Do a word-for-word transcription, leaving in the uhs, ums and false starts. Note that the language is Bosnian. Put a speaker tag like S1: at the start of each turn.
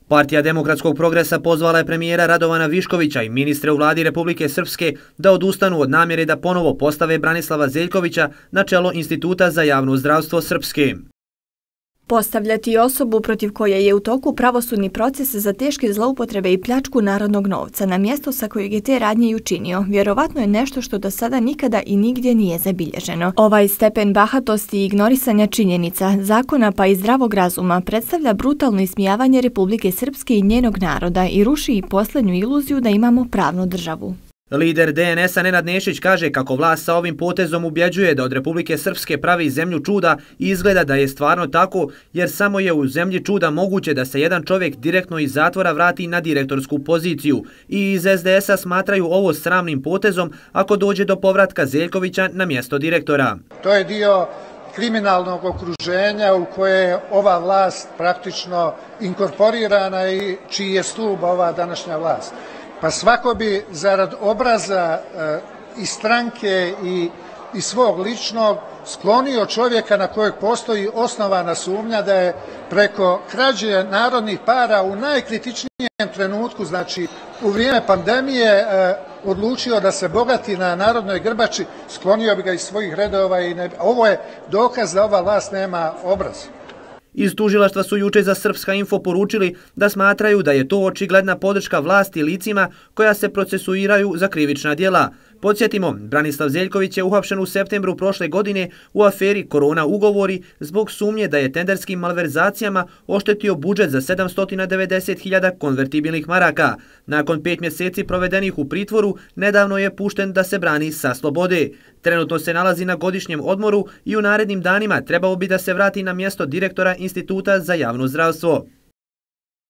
S1: Partija demokratskog progresa pozvala je premijera Radovana Viškovića i ministre u vladi Republike Srpske da odustanu od namjere da ponovo postave Branislava Zeljkovića na čelo Instituta za javno zdravstvo Srpske.
S2: Postavljati osobu protiv koje je u toku pravosudni proces za teške zloupotrebe i pljačku narodnog novca na mjesto sa kojeg je te radnje i učinio, vjerovatno je nešto što do sada nikada i nigdje nije zabilježeno. Ovaj stepen bahatosti i ignorisanja činjenica, zakona pa i zdravog razuma predstavlja brutalno ismijavanje Republike Srpske i njenog naroda i ruši i posljednju iluziju da imamo pravnu državu.
S1: Lider D N S-a Nenad Nešić kaže kako vlast sa ovim potezom ubjeđuje da od Republike Srpske pravi zemlju čuda i izgleda da je stvarno tako, jer samo je u zemlji čuda moguće da se jedan čovjek direktno iz zatvora vrati na direktorsku poziciju. I iz S D S-a smatraju ovo sramnim potezom ako dođe do povratka Zeljkovića na mjesto direktora.
S3: To je dio kriminalnog okruženja u koje je ova vlast praktično inkorporirana i čiji je stub ova današnja vlast. Pa svako bi zarad obraza e, i stranke i, i svog ličnog sklonio čovjeka na kojeg postoji osnovana sumnja da je preko krađe narodnih para u najkritičnijem trenutku, znači u vrijeme pandemije, e, odlučio da se bogati na narodnoj grbači, sklonio bi ga iz svojih redova i ne, ovo je dokaz da ova vlast nema obraz.
S1: Iz tužilaštva su juče za Srpska info poručili da smatraju da je to očigledna podrška vlasti licima koja se procesuiraju za krivična djela. Podsjetimo, Branislav Zeljković je uhapšen u septembru prošle godine u aferi Korona ugovori zbog sumnje da je tenderskim malverzacijama oštetio budžet za sedamsto devedeset hiljada konvertibilnih maraka. Nakon pet mjeseci provedenih u pritvoru, nedavno je pušten da se brani sa slobode. Trenutno se nalazi na godišnjem odmoru i u narednim danima trebao bi da se vrati na mjesto direktora Instituta za javno zdravstvo.